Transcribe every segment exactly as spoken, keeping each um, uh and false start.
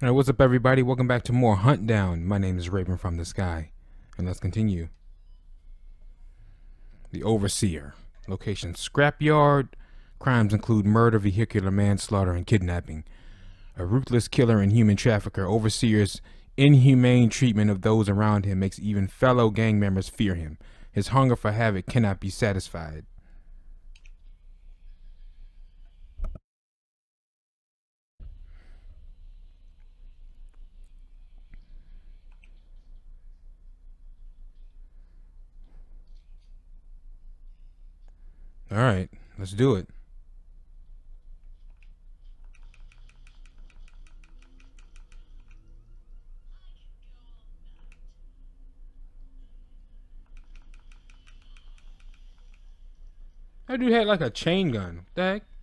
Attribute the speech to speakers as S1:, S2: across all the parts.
S1: All right, what's up, everybody? Welcome back to more Hunt Down. My name is Raven from the Sky, and let's continue. The Overseer. Location: scrapyard. Crimes include murder, vehicular manslaughter, and kidnapping. A ruthless killer and human trafficker, Overseer's inhumane treatment of those around him makes even fellow gang members fear him. His hunger for havoc cannot be satisfied. All right, let's do it. That dude had like a chain gun. What the heck?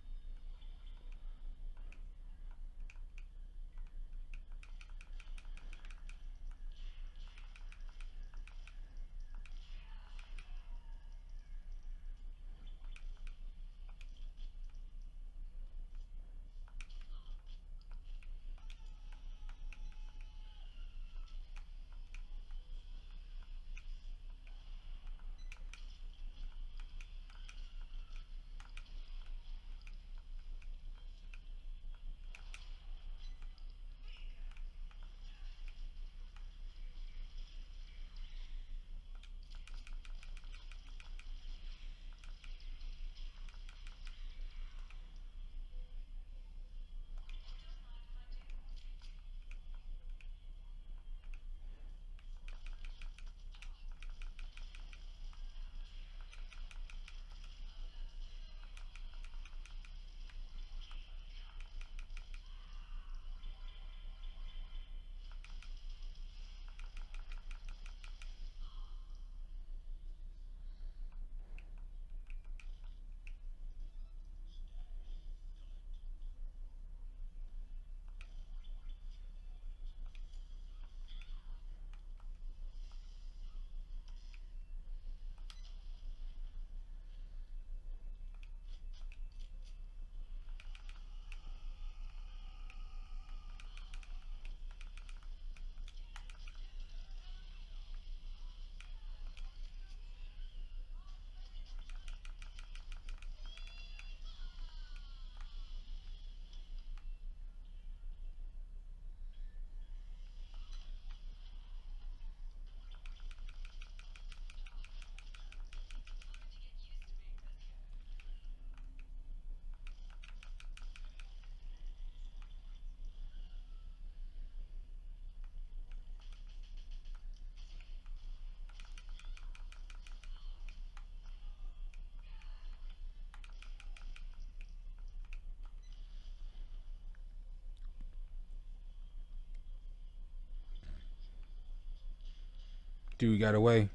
S1: Dude got away.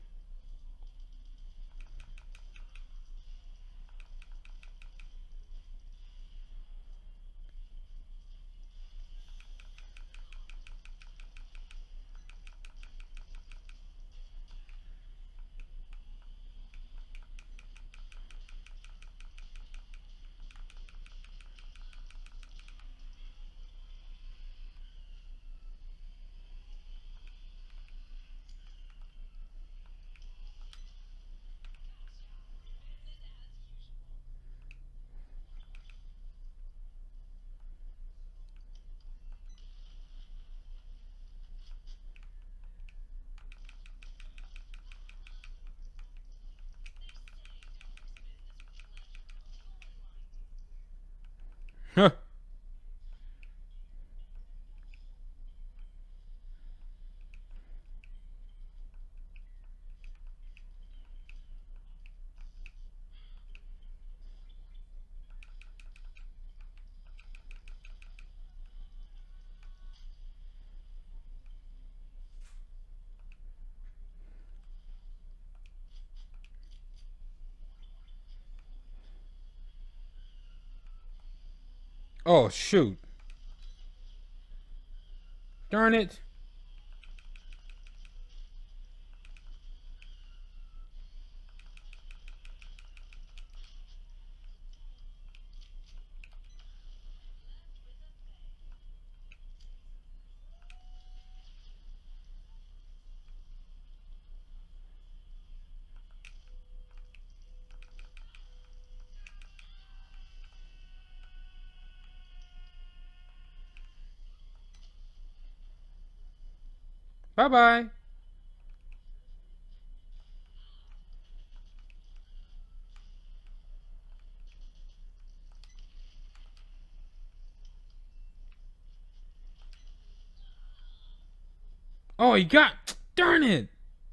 S1: Huh. Oh, shoot. Darn it. Bye-bye. Oh, he got... Darn it.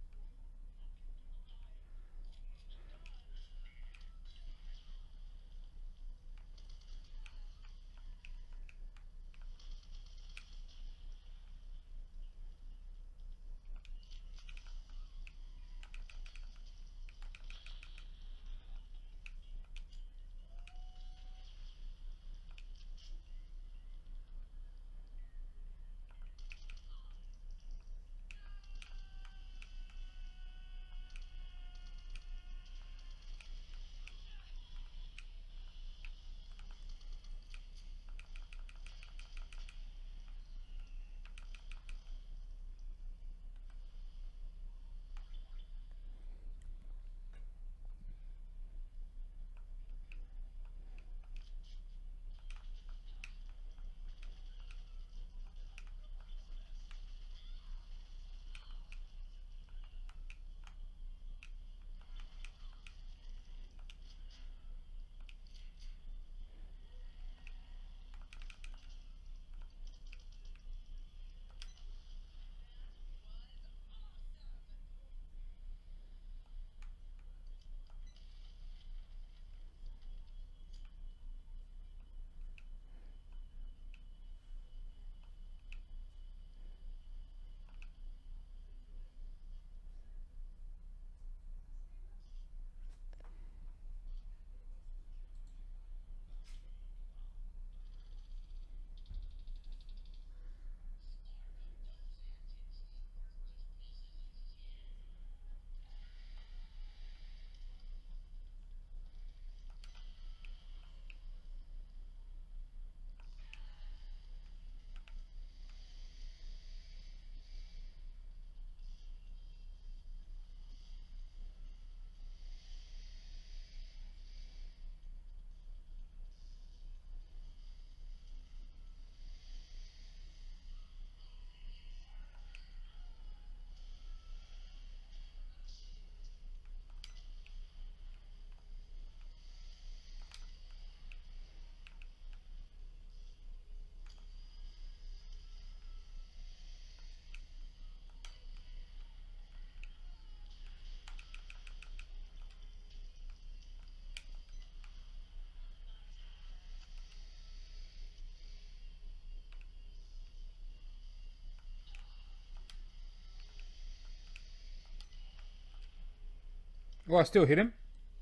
S1: Oh, I still hit him.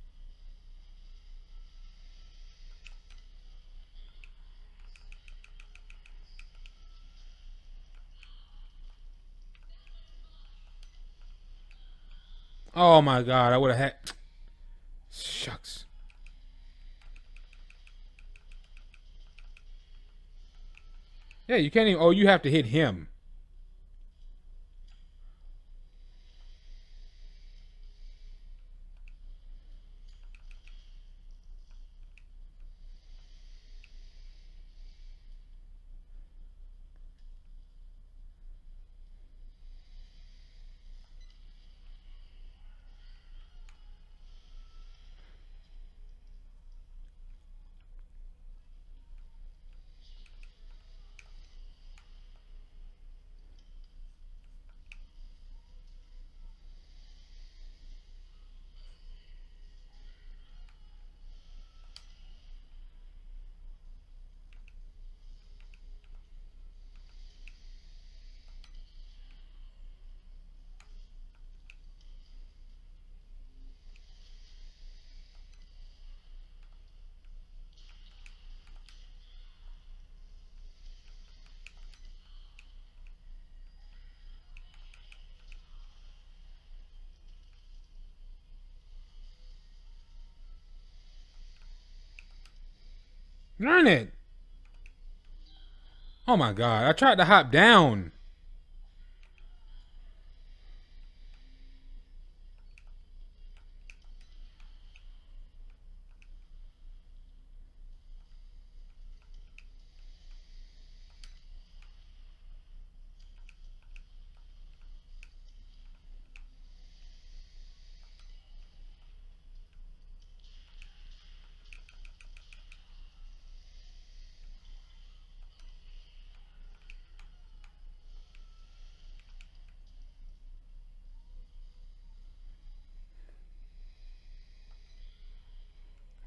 S1: Oh my god, I would have had... Shucks. Yeah, you can't even... Oh, you have to hit him. Darn it. Oh my god, I tried to hop down.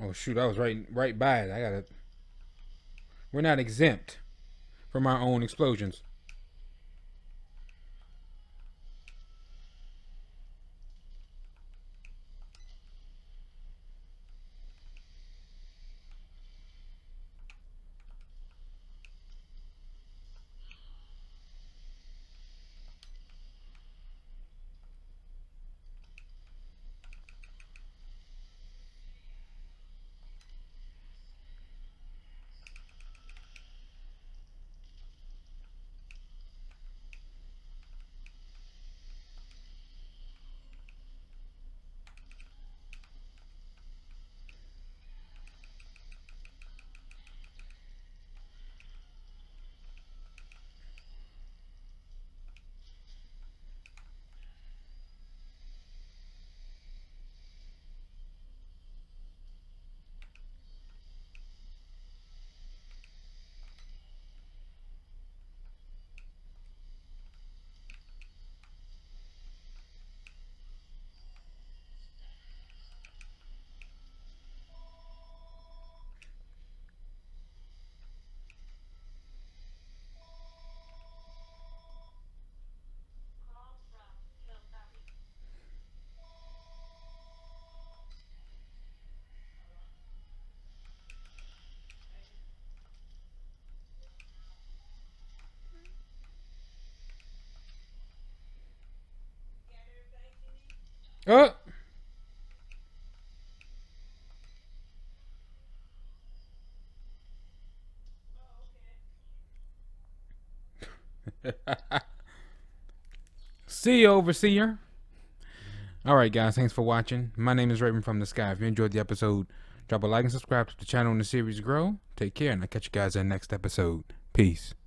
S1: Oh shoot, I was right right by it. I gotta. We're not exempt from our own explosions. Oh. See you, overseer. Alright guys, thanks for watching. My name is Raven from the Sky. If you enjoyed the episode, drop a like and subscribe to the channel and the series grow. Take care, and I'll catch you guys in the next episode. Peace.